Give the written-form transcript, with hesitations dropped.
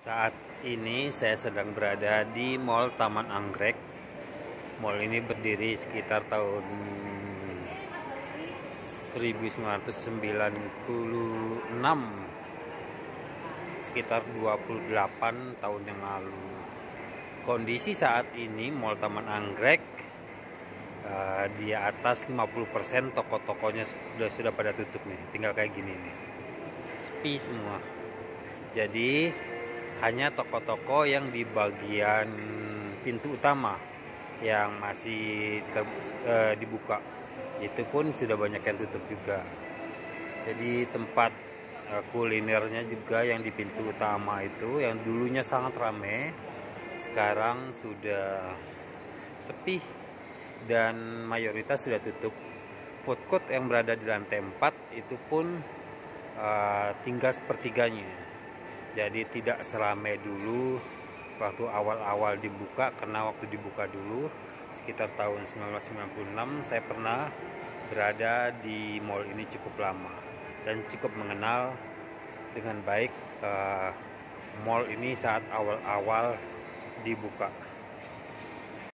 Saat ini saya sedang berada di Mall Taman Anggrek. Mall ini berdiri sekitar tahun 1996, sekitar 28 tahun yang lalu. Kondisi saat ini Mall Taman Anggrek di atas 50% toko-tokonya sudah pada tutup nih. Tinggal kayak gini nih. Sepi semua. Jadi hanya toko-toko yang di bagian pintu utama yang masih dibuka. Itu pun sudah banyak yang tutup juga. Jadi tempat kulinernya juga yang di pintu utama itu yang dulunya sangat ramai, sekarang sudah sepi dan mayoritas sudah tutup. Food court yang berada di lantai 4 itu pun tinggal sepertiganya. Jadi tidak seramai dulu waktu awal-awal dibuka, karena waktu dibuka dulu sekitar tahun 1996 saya pernah berada di mall ini cukup lama dan cukup mengenal dengan baik mall ini saat awal-awal dibuka.